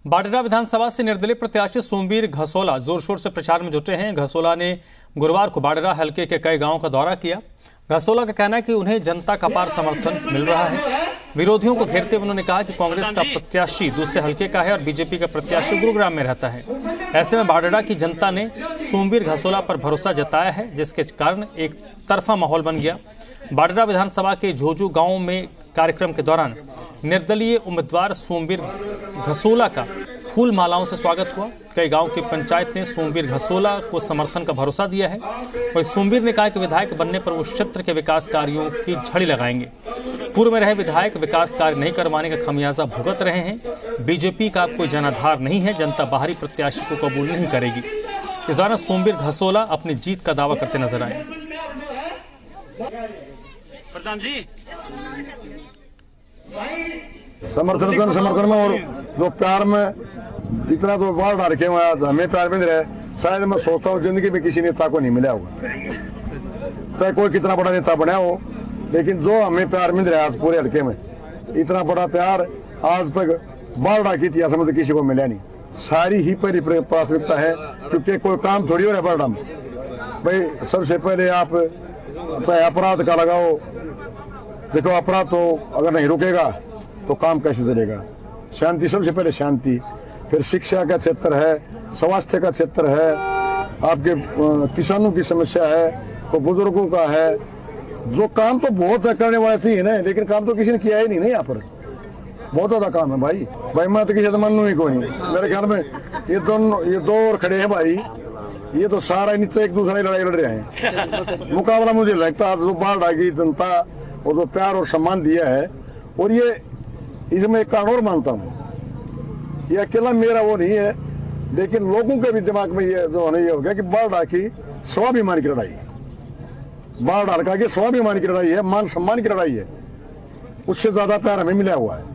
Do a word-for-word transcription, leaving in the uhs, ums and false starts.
बाडरा विधानसभा से निर्दलीय प्रत्याशी सोमवीर घसोला जोर शोर से प्रचार में जुटे हैं। घसोला ने गुरुवार को बाडरा हलके के कई गांवों का दौरा किया। घसोला का कहना है कि उन्हें जनता का अपार समर्थन मिल रहा है। विरोधियों को घेरते हुए उन्होंने कहा कि कांग्रेस का प्रत्याशी दूसरे हलके का है और बीजेपी का प्रत्याशी गुरुग्राम में रहता है। ऐसे में बाडरा की जनता ने सोमवीर घसोला पर भरोसा जताया है, जिसके कारण एक तरफा माहौल बन गया। बाडरा विधानसभा के झोजू गांव में कार्यक्रम के दौरान निर्दलीय उम्मीदवार सोमवीर घसोला का फूल मालाओं से स्वागत हुआ। कई गांव की पंचायत ने सोमवीर घसोला को समर्थन का भरोसा दिया है। वहीं सोमवीर ने कहा कि विधायक बनने पर वो क्षेत्र के विकास कार्यों की झड़ी लगाएंगे। पूर्व में रहे विधायक विकास कार्य नहीं करवाने का खमियाजा भुगत रहे हैं। बीजेपी का कोई जनाधार नहीं है, जनता बाहरी प्रत्याशी को कबूल नहीं करेगी। इस दौरान सोमवीर घसोला अपनी जीत का दावा करते नजर आए। प्रधान जी समर्थन जन समर्थन में और जो प्यार में इतना तो बाढ़ डाल के हमें प्यार में रहे, शायद मैं सोचता हूँ जिंदगी में किसी नेता को नहीं मिला होगा, चाहे कोई कितना बड़ा नेता बना हो, लेकिन जो हमें प्यार मिल रहा है आज पूरे हल्के में, इतना बड़ा प्यार आज तक बाढ़ की इतिहास में तो किसी को मिला नहीं। सारी ही पहली प्राथमिकता है, क्योंकि कोई काम थोड़ी हो रहा है बाढ़ में। भाई सबसे पहले आप चाहे अपराध का लगाओ, देखो अपराध तो अगर नहीं रुकेगा तो काम कैसे चलेगा। शांति सबसे पहले शांति, फिर शिक्षा का क्षेत्र है, स्वास्थ्य का क्षेत्र है, आपके किसानों की समस्या है, तो बुजुर्गों का है। जो काम तो बहुत है करने वाले से ही है, लेकिन काम तो किसी ने किया ही नहीं। यहाँ पर बहुत ज्यादा काम है भाई। भाई मैं तो किसी से मानू ही कोई नहीं। मेरे ख्याल में ये दोनों ये दो और खड़े हैं भाई, ये तो सारा नीचे एक दूसरे लड़ाई लड़ रहे हैं। मुकाबला मुझे लगता है जो बाढ़ आ गई जनता और जो प्यार और सम्मान दिया है, और ये इसमें एक कारण और मानता हूँ, ये अकेला मेरा वो नहीं है, लेकिन लोगों के भी दिमाग में ये जो होने ये हो गया कि बाढ़ डाकी स्वाभिमान की लड़ाई है। बाढ़ डाल का स्वाभिमान की लड़ाई है, मान सम्मान की लड़ाई है। उससे ज्यादा प्यार हमें मिला हुआ है।